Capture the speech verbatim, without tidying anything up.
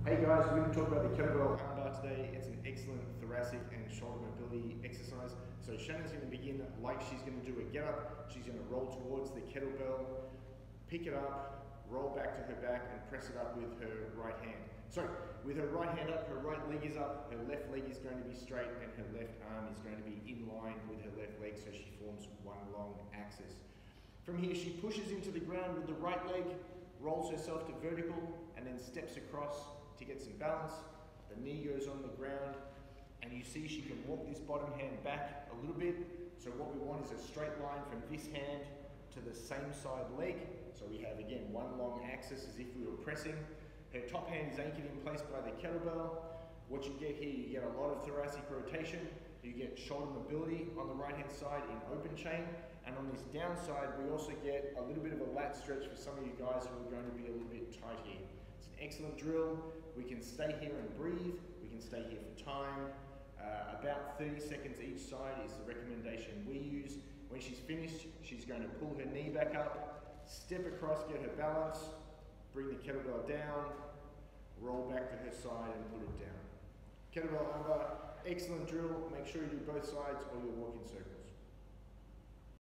Hey guys, we're going to talk about the kettlebell armbar today. It's an excellent thoracic and shoulder mobility exercise. So Shannon's going to begin like she's going to do a get up. She's going to roll towards the kettlebell, pick it up, roll back to her back and press it up with her right hand. Sorry, with her right hand up, her right leg is up, her left leg is going to be straight and her left arm is going to be in line with her left leg so she forms one long axis. From here she pushes into the ground with the right leg, rolls herself to vertical and then steps across to get some balance. The knee goes on the ground and you see she can walk this bottom hand back a little bit. So what we want is a straight line from this hand to the same side leg. So we have again one long axis as if we were pressing. Her top hand is anchored in place by the kettlebell. What you get here, you get a lot of thoracic rotation, you get shoulder mobility on the right hand side in open chain, and on this down side we also get a little bit of a lat stretch for some of you guys who are going to be a little bit tight here. It's an excellent drill. We can stay here and breathe, we can stay here for time. Uh, about thirty seconds each side is the recommendation we use. When she's finished, she's going to pull her knee back up, step across, get her balance, bring the kettlebell down, roll back to her side and put it down. Kettlebell armbar, excellent drill. Make sure you do both sides or you'll walk in circles.